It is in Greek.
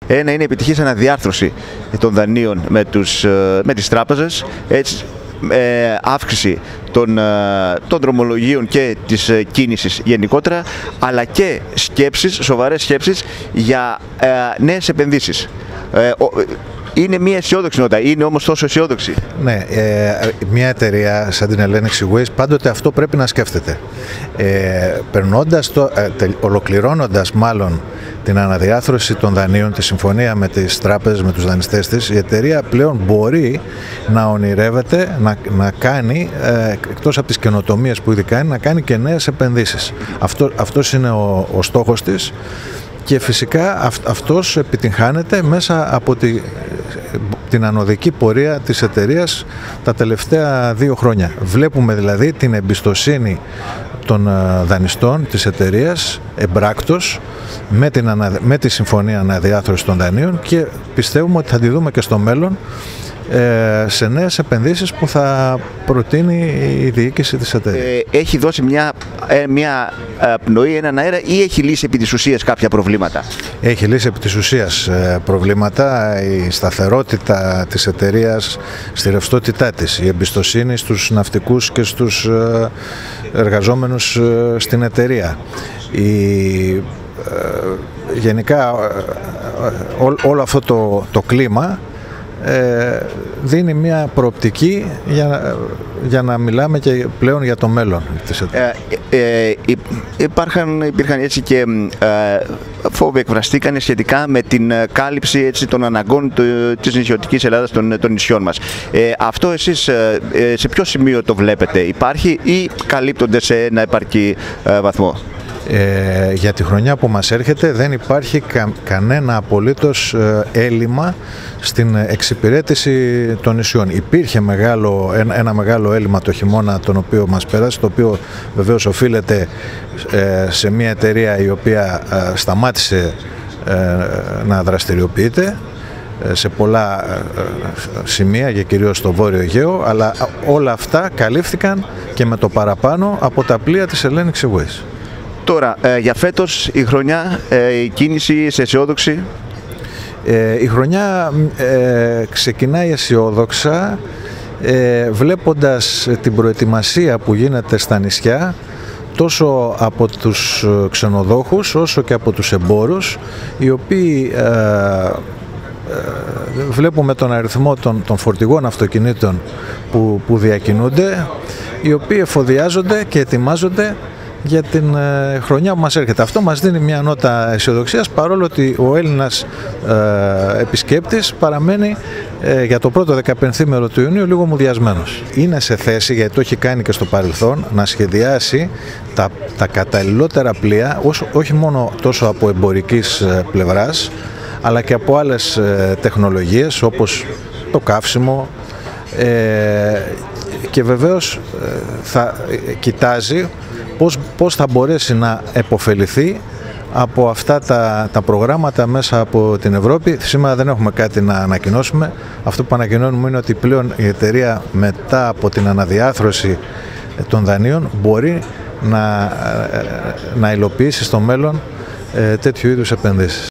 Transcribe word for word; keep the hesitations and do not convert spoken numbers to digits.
Ένα είναι η επιτυχής αναδιάρθρωση των δανείων με, τους, με τις τράπεζες, έτσι, ε, αύξηση των, των δρομολογίων και της κίνησης γενικότερα, αλλά και σκέψεις, σοβαρές σκέψεις για ε, νέες επενδύσεις. Ε, Είναι μια αισιόδοξη νότα, είναι όμως τόσο αισιόδοξη. Ναι, ε, μια εταιρεία σαν την Hellenic Seaways πάντοτε αυτό πρέπει να σκέφτεται. Ε, περνώντας το, ε, τε, ολοκληρώνοντας μάλλον την αναδιάθρωση των δανείων, τη συμφωνία με τις τράπεζες, με τους δανειστές της, η εταιρεία πλέον μπορεί να ονειρεύεται, να, να κάνει, ε, εκτός από τις καινοτομίες που ήδη κάνει, να κάνει και νέες επενδύσεις. Αυτό, αυτός είναι ο, ο στόχος της. Και φυσικά αυ, αυτός επιτυγχάνεται μέσα από τη, την ανωδική πορεία της εταιρείας τα τελευταία δύο χρόνια. Βλέπουμε δηλαδή την εμπιστοσύνη των δανειστών της εταιρείας εμπράκτος με, την, με τη συμφωνία αναδιάθρωσης των δανείων και πιστεύουμε ότι θα τη δούμε και στο μέλλον σε νέες επενδύσεις που θα προτείνει η διοίκηση της εταιρείας. Ε, έχει δώσει μια, μια πνοή, έναν αέρα ή έχει λύσει επί της ουσίας κάποια προβλήματα? Έχει λύσει επί της ουσίας προβλήματα, η σταθερότητα της εταιρείας στη ρευστότητά της, η εμπιστοσύνη στους ναυτικούς και στους εργαζόμενους στην εταιρεία. Η, γενικά ό, όλο αυτό το, το κλίμα Ε, δίνει μια προοπτική για, για να μιλάμε και πλέον για το μέλλον της εταιρείας. Ε, ε, υπήρχαν, υπήρχαν έτσι και ε, φόβοι εκφραστήκαν σχετικά με την κάλυψη έτσι, των αναγκών του, της νησιωτικής Ελλάδας, των, των νησιών μας. Ε, αυτό εσείς ε, σε ποιο σημείο το βλέπετε? Υπάρχει ή καλύπτονται σε ένα επαρκή ε, βαθμό? Ε, για τη χρονιά που μας έρχεται δεν υπάρχει κα, κανένα απολύτως ε, έλλειμμα στην εξυπηρέτηση των νησιών. Υπήρχε μεγάλο, ένα, ένα μεγάλο έλλειμμα το χειμώνα τον οποίο μας πέρασε, το οποίο βεβαίως οφείλεται ε, σε μια εταιρεία η οποία ε, σταμάτησε ε, να δραστηριοποιείται σε πολλά σημεία και κυρίως στο Βόρειο Αιγαίο, αλλά όλα αυτά καλύφθηκαν και με το παραπάνω από τα πλοία της Hellenic Seaways. Τώρα, ε, για φέτος η χρονιά, ε, η κίνηση σε αισιόδοξη? Ε, η χρονιά ε, ξεκινάει αισιόδοξα, ε, βλέποντας την προετοιμασία που γίνεται στα νησιά, τόσο από τους ξενοδόχους όσο και από τους εμπόρους, οι οποίοι ε, ε, βλέπουμε τον αριθμό των, των φορτηγών αυτοκινήτων που, που διακινούνται, οι οποίοι εφοδιάζονται και ετοιμάζονται για την ε, χρονιά που μας έρχεται. Αυτό μας δίνει μια νότα αισιοδοξίας, παρόλο ότι ο Έλληνας ε, επισκέπτης παραμένει ε, για το πρώτο δεκαπενθήμερο του Ιουνίου λίγο μουδιασμένος. Είναι σε θέση, γιατί το έχει κάνει και στο παρελθόν, να σχεδιάσει τα, τα καταλληλότερα πλοία, όσο, όχι μόνο τόσο από εμπορικής ε, πλευράς, αλλά και από άλλες ε, τεχνολογίες όπως το καύσιμο, ε, και βεβαίως ε, θα ε, κοιτάζει Πώς, πώς θα μπορέσει να επωφεληθεί από αυτά τα, τα προγράμματα μέσα από την Ευρώπη. Σήμερα δεν έχουμε κάτι να ανακοινώσουμε. Αυτό που ανακοινώνουμε είναι ότι πλέον η εταιρεία μετά από την αναδιάθρωση των δανείων μπορεί να, να υλοποιήσει στο μέλλον ε, τέτοιου είδους επενδύσεις.